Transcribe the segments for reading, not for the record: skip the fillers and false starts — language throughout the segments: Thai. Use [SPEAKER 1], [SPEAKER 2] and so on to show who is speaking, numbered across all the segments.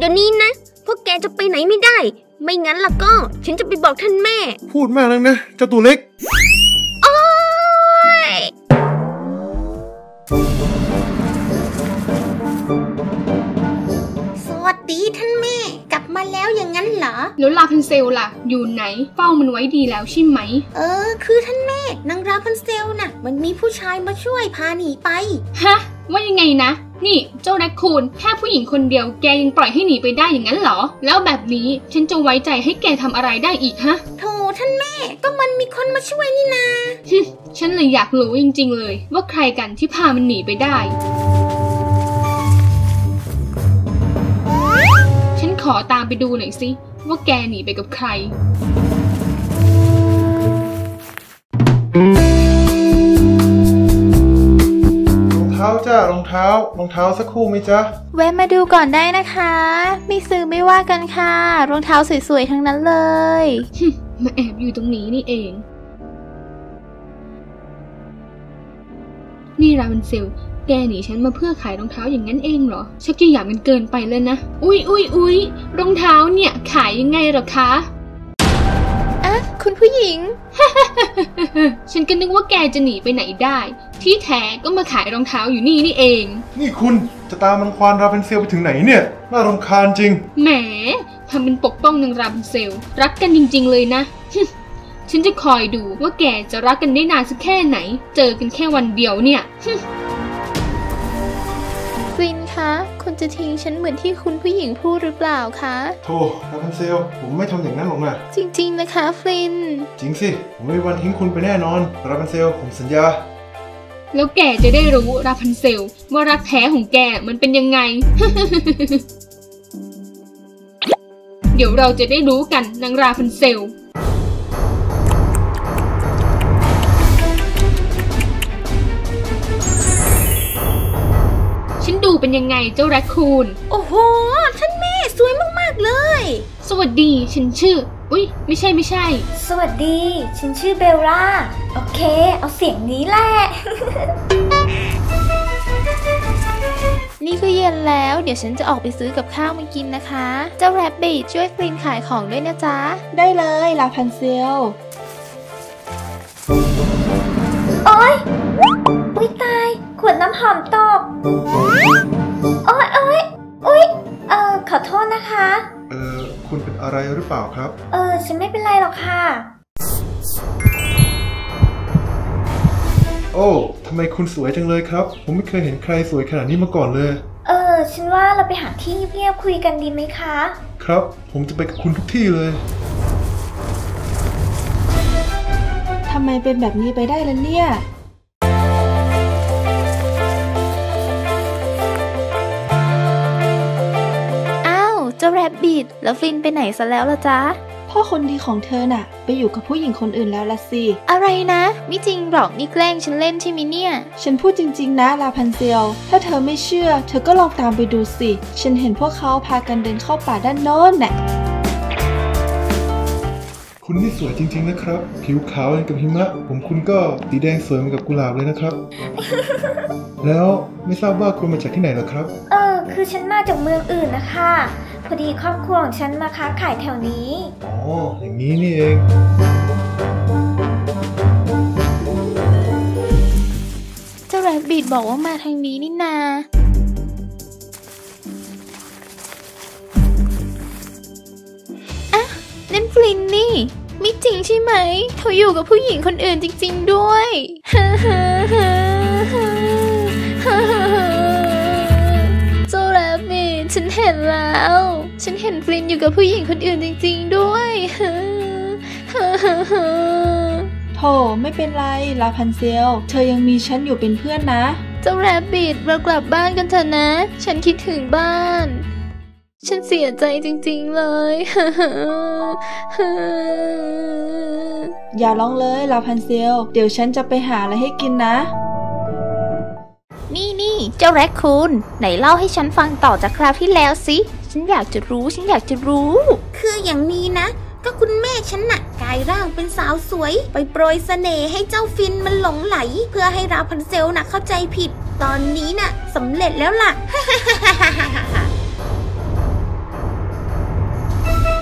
[SPEAKER 1] ดี๋ยวนี้นะพวกแกจะไปไหนไม่ได้ไม่งั้นล่ะก็ฉันจะไปบอกท่านแม่
[SPEAKER 2] พูดมากนักนะเจ้าตัวเล็ก
[SPEAKER 1] โอ๊ยสวัสดีท่านแม่กลับมาแล้วอย่างนั้นเหรอ
[SPEAKER 3] แล้วลาพันเซลล่ะอยู่ไหนเฝ้ามันไว้ดีแล้วใช่ไหม
[SPEAKER 1] คือท่านแม่นางราพันเซลน่ะมันมีผู้ชายมาช่วยพาหนีไป
[SPEAKER 3] ฮะว่ายังไงนะนี่เจ้าแรคคูนแค่ผู้หญิงคนเดียวแกยังปล่อยให้หนีไปได้อย่างนั้นเหรอแล้วแบบนี้ฉันจะไว้ใจให้แกทำอะไรได้อีกฮะ
[SPEAKER 1] โธ่ท่านแม่ก็มันมีคนมาช่วยนี่นา
[SPEAKER 3] ฉันเลยอยากรู้จริงๆเลยว่าใครกันที่พามันหนีไปได้ฉันขอตามไปดูหน่อยสิว่าแกหนีไปกับใคร
[SPEAKER 2] จ้ารองเท้าสักคู่ไหมจ๊ะ
[SPEAKER 4] แวะมาดูก่อนได้นะคะไม่ซื้อไม่ว่ากันค่ะรองเท้าสวยๆทั้งนั้นเลย
[SPEAKER 3] มาแอบอยู่ตรงนี้นี่เองนี่ราพันเซลแกหนีฉันมาเพื่อขายรองเท้าอย่างนั้นเองเหรอชักจะหยาบกันเกินไปเลยนะอุ๊ยรองเท้าเนี่ยขายยังไงหรอคะ
[SPEAKER 4] คุณผู้หญิง
[SPEAKER 3] ฉันก็นึกว่าแกจะหนีไปไหนได้ที่แท้ก็มาขายรองเท้าอยู่นี่เอง
[SPEAKER 2] นี่คุณจะตามรังควานราพันเซลไปถึงไหนเนี่ยน่ารำคาญจริง
[SPEAKER 3] แหมทำเป็นปกป้องนางราพันเซลรักกันจริงๆเลยนะ ฉันจะคอยดูว่าแกจะรักกันได้นานสักแค่ไหนเจอกันแค่วันเดียวเนี่ย
[SPEAKER 4] ฟินคะคุณจะทิ้งฉันเหมือนที่คุณผู้หญิงพูดหรือเปล่าคะ
[SPEAKER 2] โธ่ราพันเซลผมไม่ทำอย่างนั้นหรอกนะ
[SPEAKER 4] จริงๆนะคะฟิน
[SPEAKER 2] จริงสิผมไม่มีวันทิ้งคุณไปแน่นอนราพันเซลผมสัญญา
[SPEAKER 3] แล้วแกจะได้รู้ราพันเซลว่ารักแท้ของแกมันเป็นยังไง เดี๋ยวเราจะได้รู้กันนางราพันเซลฉันดูเป็นยังไงเจ้าแรคคูน
[SPEAKER 1] โอ้โหท่านแม่สวยมากๆเลย
[SPEAKER 3] สวัสดีฉันชื่อไม่ใช่
[SPEAKER 5] สวัสดีฉันชื่อเบลล่าโอเคเอาเสียงนี้แหละ
[SPEAKER 4] นี่ก็เย็นแล้วเดี๋ยวฉันจะออกไปซื้อกับข้าวมากินนะคะเจ้าแรบบิทช่วยฟลินขายของด้วยนะจ๊ะ
[SPEAKER 6] ได้เลยราพันเซล
[SPEAKER 5] โอ๊ยตายขวดน้ำหอมตกโอ๊ยขอโทษนะคะ
[SPEAKER 2] คุณเป็นอะไรหรือเปล่าครับ
[SPEAKER 5] ฉันไม่เป็นไรหรอกค่ะ
[SPEAKER 2] โอ้ทำไมคุณสวยจังเลยครับผมไม่เคยเห็นใครสวยขนาดนี้มาก่อนเลย
[SPEAKER 5] ฉันว่าเราไปหาที่เงียบๆคุยกันดีไหมคะ
[SPEAKER 2] ครับผมจะไปกับคุณทุกที่เลย
[SPEAKER 6] ทำไมเป็นแบบนี้ไปได้ล่ะเนี่ย
[SPEAKER 4] เจ้าแรบบิทแล้วฟินไปไหนซะแล้วล่ะจ๊ะ
[SPEAKER 6] พ่อคนดีของเธอน่ะไปอยู่กับผู้หญิงคนอื่นแล้วละสิ
[SPEAKER 4] อะไรนะไม่จริงหรอกนี่แกล้งฉันเล่นใช่ไหมเนี่ย
[SPEAKER 6] ฉันพูดจริงๆนะราพันเซลถ้าเธอไม่เชื่อเธอก็ลองตามไปดูสิฉันเห็นพวกเขาพากันเดินเข้าป่าด้านโน้นน่ะ
[SPEAKER 2] คุณนี่สวยจริงๆนะครับผิวขาวเหมือนกับหิมะผมคุณก็สีแดงสวยเหมือนกับกุหลาบเลยนะครับ แล้วไม่ทราบว่าคุณมาจากที่ไหนเหรอครับ
[SPEAKER 5] คือฉันมาจากเมืองอื่นนะคะพอดีครอบครัวของฉันมาค้าขายแถวนี้
[SPEAKER 2] อ๋ออย่างนี้นี่เอง
[SPEAKER 4] เจ้าแรบบิทบอกว่ามาทางนี้นี่นานั่นฟลินนี่ไม่จริงใช่ไหมเขาอยู่กับผู้หญิงคนอื่นจริงๆด้วยเจ้าแรบบิทฉันเห็นแล้วฉันเห็นฟลินอยู่กับผู้หญิงคนอื่นจริงๆด้วย
[SPEAKER 6] โธ่ไม่เป็นไรราพันเซลเธอยังมีฉันอยู่เป็นเพื่อนนะ
[SPEAKER 4] เจ้าแรบบิทเรากลับบ้านกันเถอะนะฉันคิดถึงบ้านฉันเสียใจจริงๆเลย
[SPEAKER 6] อย่าร้องเลยราพันเซลเดี๋ยวฉันจะไปหาอะไรให้กินนะ
[SPEAKER 4] นี่เจ้าแรคคูนไหนเล่าให้ฉันฟังต่อจากคราวที่แล้วสิฉันอยากจะรู้
[SPEAKER 1] คืออย่างนี้นะก็คุณแม่ฉันน่ะกลายร่างเป็นสาวสวยไปโปรยเสน่ห์ให้เจ้าฟินมันหลงไหลเพื่อให้ราพันเซลน่ะเข้าใจผิดตอนนี้น่ะสำเร็จแล้วล่ะ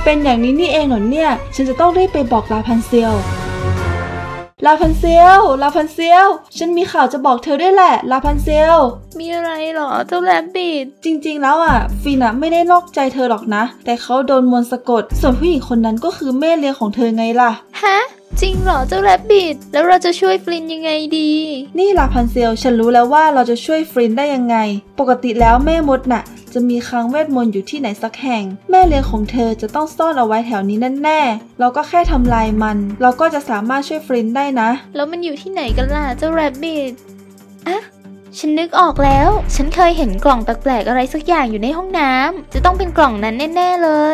[SPEAKER 6] เป็นอย่างนี้นี่เองเหรอเนี่ยฉันจะต้องรีบไปบอกลาพันเซลลาพันเซลฉันมีข่าวจะบอกเธอด้วยแหละลาพันเซล
[SPEAKER 4] มีอะไรหรอเจ้าแรบบิท
[SPEAKER 6] จริงๆแล้วฟินไม่ได้นอกใจเธอหรอกนะแต่เขาโดนมนต์สะกดส่วนผู้หญิงคนนั้นก็คือแม่เลี้ยงของเธอไงล่ะ
[SPEAKER 4] ฮะจริงเหรอเจ้าแรบบิทแล้วเราจะช่วยฟลินยังไงดี
[SPEAKER 6] นี่ลาพันเซลฉันรู้แล้วว่าเราจะช่วยฟลินได้ยังไงปกติแล้วแม่มดน่ะจะมีคลังเวทมนต์อยู่ที่ไหนสักแห่งแม่เลี้ยงของเธอจะต้องซ่อนเอาไว้แถวนี้แน่ๆเราก็แค่ทำลายมันเราก็จะสามารถช่วยฟลินได้นะ
[SPEAKER 4] แล้วมันอยู่ที่ไหนกันล่ะเจ้าแรบบิทอะฉันนึกออกแล้วฉันเคยเห็นกล่องแปลกๆอะไรสักอย่างอยู่ในห้องน้ำจะต้องเป็นกล่องนั้นแน่ๆเลย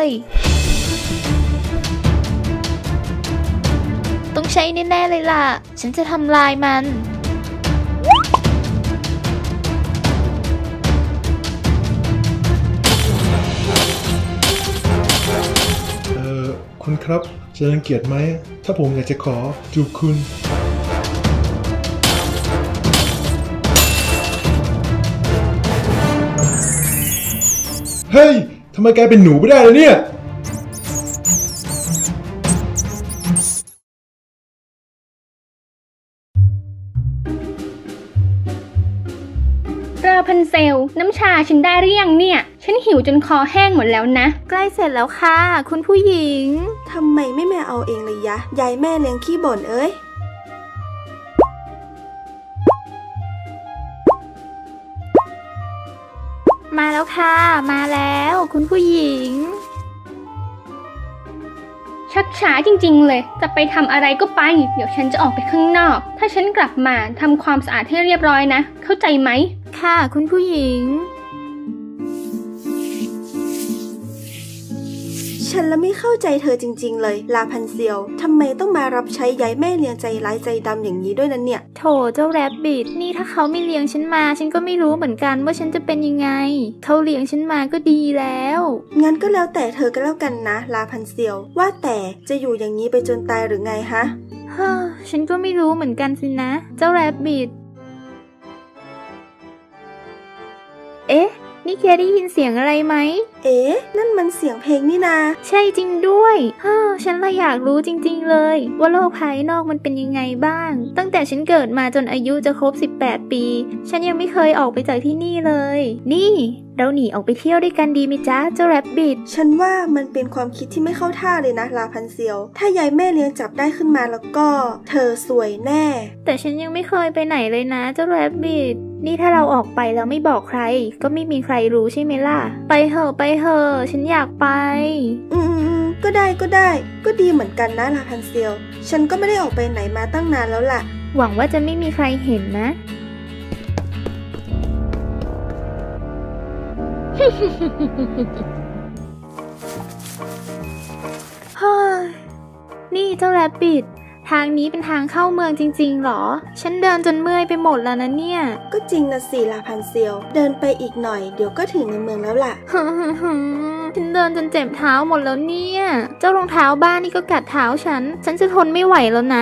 [SPEAKER 4] ต้องใช้แน่ๆเลยล่ะฉันจะทำลายมัน
[SPEAKER 2] คุณครับจะรังเกียจไหมถ้าผมอยากจะขอจูบคุณเฮ้ยทำไมกลายเป็นหนูไม่ได้แล้วเนี่ย
[SPEAKER 3] ราพันเซลน้ำชาฉันได้หรือยังเนี่ยฉันหิวจนคอแห้งหมดแล้วนะ
[SPEAKER 4] ใกล้เสร็จแล้วค่ะคุณผู้หญิง
[SPEAKER 1] ทำไมไม่แม่เอาเองเลยยะยายแม่เลี้ยงขี้บ่นเอ้ย
[SPEAKER 4] มาแล้วค่ะมาแล้วคุณผู้หญิง
[SPEAKER 3] ชักช้าจริงๆเลยจะไปทำอะไรก็ไปเดี๋ยวฉันจะออกไปข้างนอกถ้าฉันกลับมาทำความสะอาดให้เรียบร้อยนะเข้าใจไหม
[SPEAKER 4] ค่ะคุณผู้หญิง
[SPEAKER 1] ฉันละไม่เข้าใจเธอจริงๆเลยลาพันเซียวทำไมต้องมารับใช้ยายแม่เลี้ยงใจร้ายใจดำอย่างนี้ด้วยนั้นเนี่ย
[SPEAKER 4] โถเจ้าแรบบิทนี่ถ้าเขาไม่เลี้ยงฉันมาฉันก็ไม่รู้เหมือนกันว่าฉันจะเป็นยังไงเขาเลี้ยงฉันมาก็ดีแล้ว
[SPEAKER 1] งั้นก็แล้วแต่เธอก็แล้วกันนะลาพันเซียวว่าแต่จะอยู่อย่างนี้ไปจนตายหรือไงฮะ
[SPEAKER 4] ฉันก็ไม่รู้เหมือนกันสินะเจ้าแรบบิทเอ๊ะนี่แกได้ยินเสียงอะไรไหม
[SPEAKER 1] นั่นมันเสียงเพลงนี่นา
[SPEAKER 4] ใช่จริงด้วยฉันเลยอยากรู้จริงๆเลยว่าโลกภายนอกมันเป็นยังไงบ้างตั้งแต่ฉันเกิดมาจนอายุจะครบ18 ปีฉันยังไม่เคยออกไปจากที่นี่เลยนี่เราหนีออกไปเที่ยวด้วยกันดีไหมจ๊ะเจ้าแรบบิท
[SPEAKER 1] ฉันว่ามันเป็นความคิดที่ไม่เข้าท่าเลยนะลาพันเซียวถ้ายายแม่เลี้ยงจับได้ขึ้นมาแล้วก็เธอสวยแน่
[SPEAKER 4] แต่ฉันยังไม่เคยไปไหนเลยนะเจ้าแรบบิทนี่ถ้าเราออกไปแล้วไม่บอกใครก็ไม่มีใครรู้ใช่ไหมล่ะไปเถอะฉันอยากไป
[SPEAKER 1] ก็ได้ก็ดีเหมือนกันนะลาพันเซียวฉันก็ไม่ได้ออกไปไหนมาตั้งนานแล้วล่ะ
[SPEAKER 4] หวังว่าจะไม่มีใครเห็นนะนี่เจ้าแรบบิททางนี้เป็นทางเข้าเมืองจริงๆหรอฉันเดินจนเมื่อยไปหมดแล้วนะเนี่ย
[SPEAKER 1] ก็จริงนะสิลาพันเซียวเดินไปอีกหน่อยเดี๋ยวก็ถึงในเมืองแล้วล่ะ
[SPEAKER 4] ฉันเดินจนเจ็บเท้าหมดแล้วเนี่ยเจ้ารองเท้าบ้านนี่ก็กัดเท้าฉันจะทนไม่ไหวแล้วนะ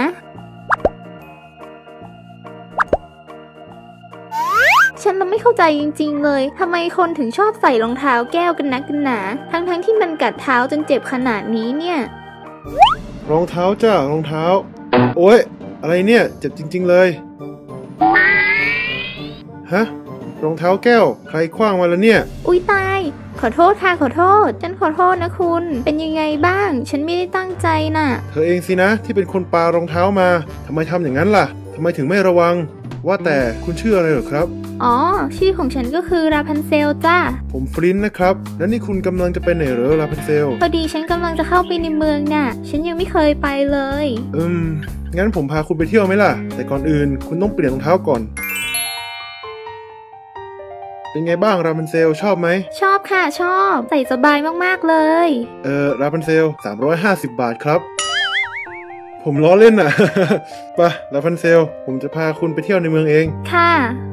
[SPEAKER 4] ฉันไม่เข้าใจจริงๆเลยทำไมคนถึงชอบใส่รองเท้าแก้วกันนักกันหนาทั้งที่มันกัดเท้าจนเจ็บขนาดนี้เนี่ย
[SPEAKER 2] รองเท้าจ้ารองเท้าโอ๊ยอะไรเนี่ยเจ็บจริงๆเลยฮะรองเท้าแก้วใครขว้างมาแล้วเนี่ย
[SPEAKER 4] อุ๊ยตายขอโทษค่ะขอโทษฉันขอโทษนะคุณเป็นยังไงบ้างฉันไม่ได้ตั้งใจน่ะ
[SPEAKER 2] เธอเองสินะที่เป็นคนปารองเท้ามาทำไมทำอย่างนั้นล่ะทำไมถึงไม่ระวังว่าแต่คุณชื่ออะไรเหรอครับ
[SPEAKER 4] อ๋อชื่อของฉันก็คือราพันเซลจ้า
[SPEAKER 2] ผมฟลินนะครับแล้วนี่คุณกำลังจะไปไหนเหรอราพันเซล
[SPEAKER 4] พอดีฉันกำลังจะเข้าไปในเมืองน่ะฉันยังไม่เคยไปเลย
[SPEAKER 2] งั้นผมพาคุณไปเที่ยวไหมล่ะแต่ก่อนอื่นคุณต้องเปลี่ยนรองเท้าก่อนเป็นไงบ้างราพันเซลชอบไหม
[SPEAKER 4] ชอบค่ะชอบใส่สบายมากๆเลย
[SPEAKER 2] ราพันเซล350 บาทครับผมล้อเล่นน่ะ ไปราพันเซลผมจะพาคุณไปเที่ยวในเมืองเอง
[SPEAKER 4] ค่ะ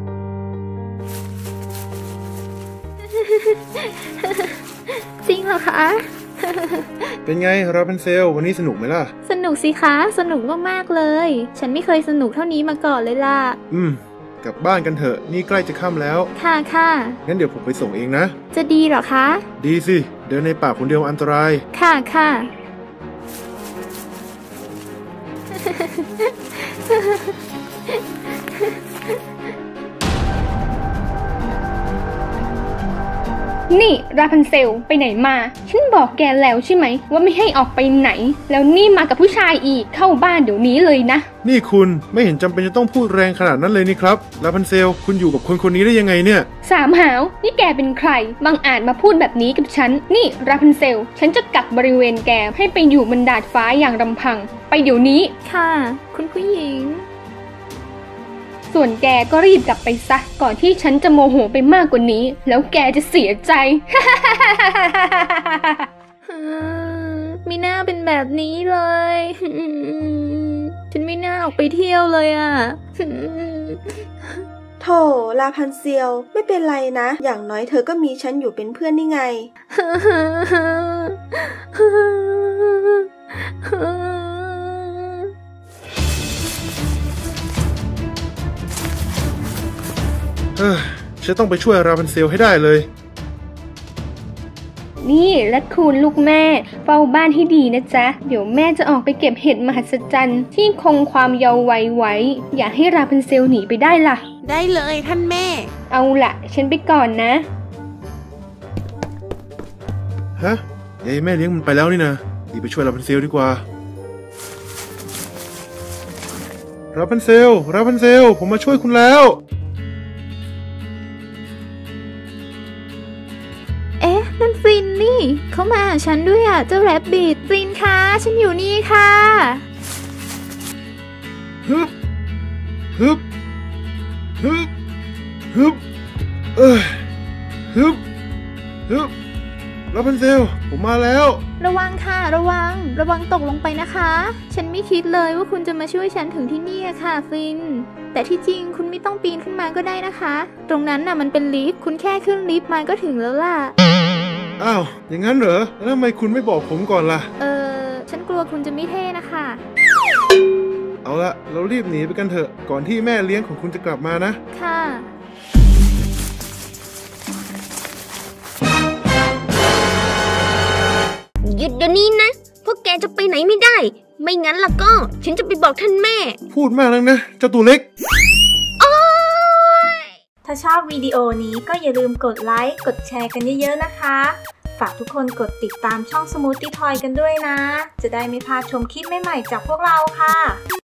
[SPEAKER 4] จริงเหรอคะ
[SPEAKER 2] เป็นไงราพันเซลวันนี้สนุกไหมล่ะ
[SPEAKER 4] สนุกสิคะสนุกมากๆเลยฉันไม่เคยสนุกเท่านี้มาก่อนเลยล่ะ
[SPEAKER 2] กลับบ้านกันเถอะนี่ใกล้จะค่ำแล้ว
[SPEAKER 4] ค่ะค่ะ
[SPEAKER 2] งั้นเดี๋ยวผมไปส่งเองนะ
[SPEAKER 4] จะดีเหรอคะ
[SPEAKER 2] ดีสิเดินในป่าคนเดียวอันตราย
[SPEAKER 4] ค่ะค่ะ
[SPEAKER 3] นี่ราพันเซลไปไหนมาฉันบอกแกแล้วใช่ไหมว่าไม่ให้ออกไปไหนแล้วนี่มากับผู้ชายอีกเข้าบ้านเดี๋ยวนี้เลยนะ
[SPEAKER 2] นี่คุณไม่เห็นจำเป็นจะต้องพูดแรงขนาดนั้นเลยนี่ครับราพันเซลคุณอยู่กับคนคนนี้ได้ยังไงเนี่ย
[SPEAKER 3] สามหาวนี่แกเป็นใครบังอาจมาพูดแบบนี้กับฉันนี่ราพันเซลฉันจะกักบริเวณแกให้ไปอยู่บนดาดฟ้าอย่างลำพังไปเดี๋ยวนี้
[SPEAKER 4] ค่ะคุณผู้หญิง
[SPEAKER 3] ส่วนแกก็รีบกลับไปซะก่อนที่ฉันจะโมโหไปมากกว่านี้แล้วแกจะเสียใจ
[SPEAKER 4] ไม่น่าเป็นแบบนี้เลย ฉันไม่น่าออกไปเที่ยวเลยอ่ะ
[SPEAKER 7] โธ่ลาพันเซียวไม่เป็นไรนะอย่างน้อยเธอก็มีฉันอยู่เป็นเพื่อนนี่ไง
[SPEAKER 2] ฉันต้องไปช่วยราพันเซลให้ได้เลย
[SPEAKER 3] นี่และคุณลูกแม่เฝ้าบ้านให้ดีนะจ๊ะเดี๋ยวแม่จะออกไปเก็บเห็ดมหัศจรรย์ที่คงความเยาว์วัยไว้อย่าให้ราพันเซลหนีไปได้ล่ะ
[SPEAKER 1] ได้เลยท่านแม่
[SPEAKER 3] เอาล่ะฉันไปก่อนนะ
[SPEAKER 2] ฮะยายแม่เลี้ยงมันไปแล้วนี่นะรีบไปช่วยราพันเซลดีกว่าราพันเซลผมมาช่วยคุณแล้ว
[SPEAKER 4] นั่นฟินนี่เขามาหาฉันด้วยอ่ะเจ้าแรบบิทฟินคะฉันอยู่นี่ค่ะ
[SPEAKER 2] ฮึบฮึบฮึบฮึบฮึบฮึบราพันเซลผมมาแล้ว
[SPEAKER 4] ระวังค่ะระวังตกลงไปนะคะฉันไม่คิดเลยว่าคุณจะมาช่วยฉันถึงที่นี่ค่ะฟินแต่ที่จริงคุณไม่ต้องปีนขึ้นมาก็ได้นะคะตรงนั้นน่ะมันเป็นลิฟต์คุณแค่ขึ้นลิฟต์มาก็ถึงแล้วล่ะ
[SPEAKER 2] อ้าวอย่างนั้นเหรอแล้วทำไมคุณไม่บอกผมก่อนล่ะ
[SPEAKER 4] ฉันกลัวคุณจะไม่เท่นะคะ
[SPEAKER 2] เอาละเรารีบหนีไปกันเถอะก่อนที่แม่เลี้ยงของคุณจะกลับมานะ
[SPEAKER 4] ค่ะ
[SPEAKER 1] หยุดเดี๋ยวนี้นะพวกแกจะไปไหนไม่ได้ไม่งั้นล่ะก็ฉันจะไปบอกท่านแม่
[SPEAKER 2] พูดมากนักนะเจ้าตัวเล็ก
[SPEAKER 7] ถ้าชอบวิดีโอนี้ก็อย่าลืมกดไลค์กดแชร์กันเยอะๆนะคะฝากทุกคนกดติดตามช่อง Smoothie Toy กันด้วยนะจะได้ไม่พลาดชมคลิปใหม่ๆจากพวกเราค่ะ